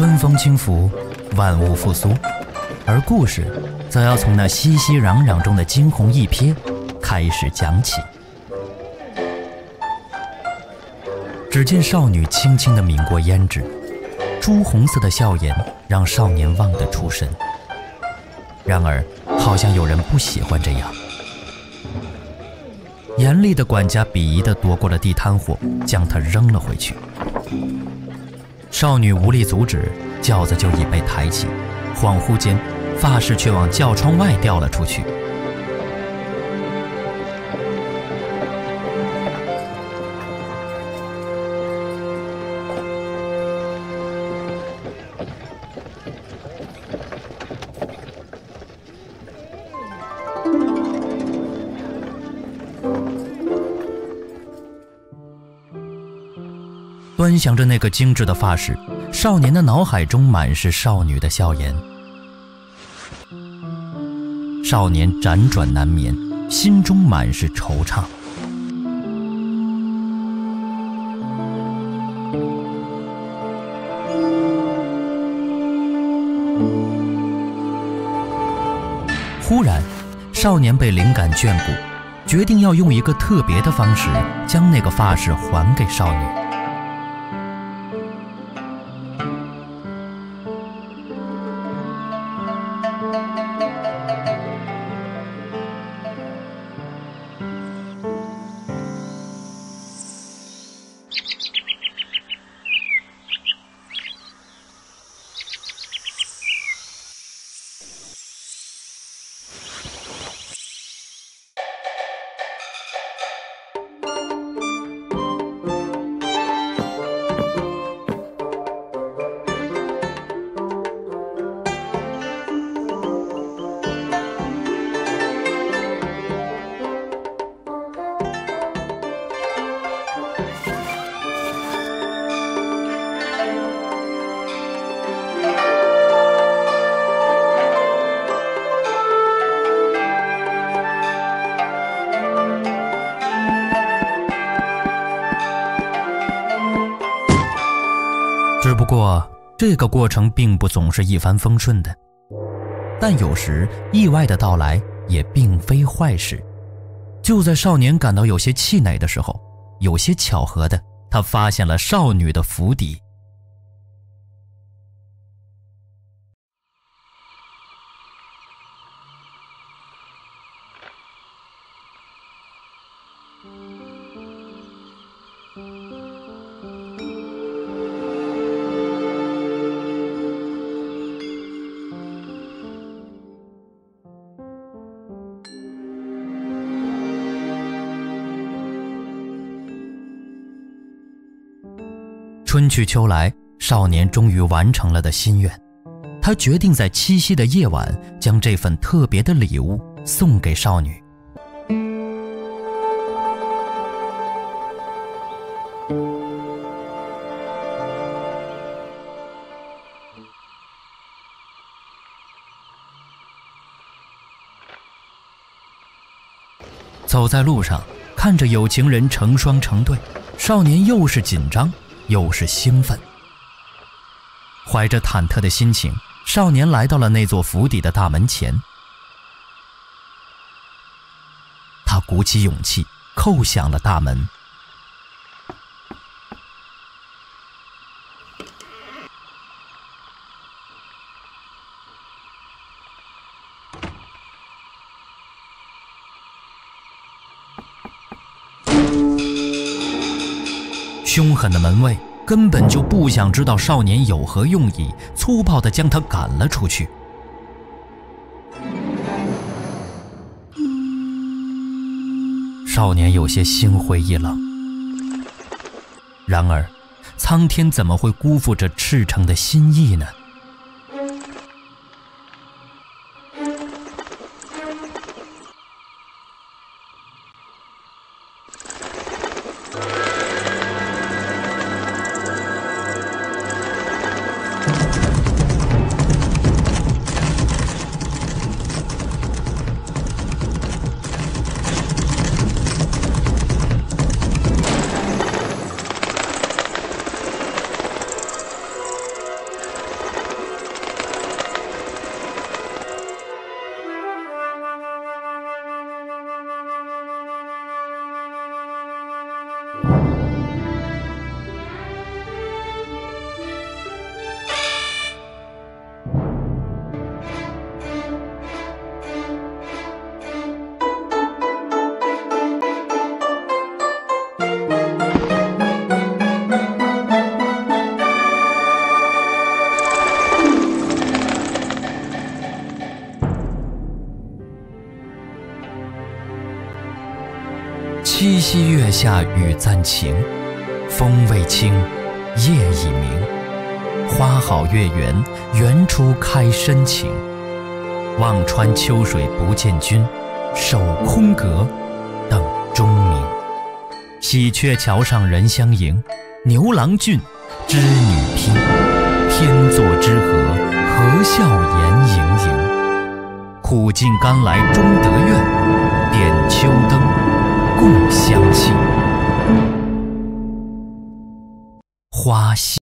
春风轻拂，万物复苏，而故事则要从那熙熙攘攘中的惊鸿一瞥开始讲起。只见少女轻轻地抿过胭脂，朱红色的笑颜让少年忘得出神。然而好像有人不喜欢这样。严厉的管家鄙夷地夺过了地摊货，将它扔了回去。少女无力阻止，轿子就已被抬起，恍惚间发饰却往轿窗外掉了出去。端详着那个精致的发饰，少年的脑海中满是少女的笑颜。少年辗转难眠，心中满是惆怅。忽然，少年被灵感眷顾，决定要用一个特别的方式将那个发饰还给少女。只不过这个过程并不总是一帆风顺的，但有时意外的到来也并非坏事。就在少年感到有些气馁的时候，有些巧合的，他发现了少女的府邸。春去秋来，少年终于完成了的心愿。他决定在七夕的夜晚将这份特别的礼物送给少女。走在路上，看着有情人成双成对，少年又是紧张又是兴奋。怀着忐忑的心情，少年来到了那座府邸的大门前。他鼓起勇气叩响了大门。凶狠的门卫根本就不想知道少年有何用意，粗暴地将他赶了出去。少年有些心灰意冷。然而，苍天怎么会辜负这赤诚的心意呢？ 下雨暂晴，风未清，夜已明。花好月圆，圆出开深情。望穿秋水不见君，守空阁，等钟鸣。喜鹊桥上人相迎，牛郎君，织女披。天作之合，和笑颜盈盈。苦尽甘来终得愿，点秋灯，共相庆。花谢。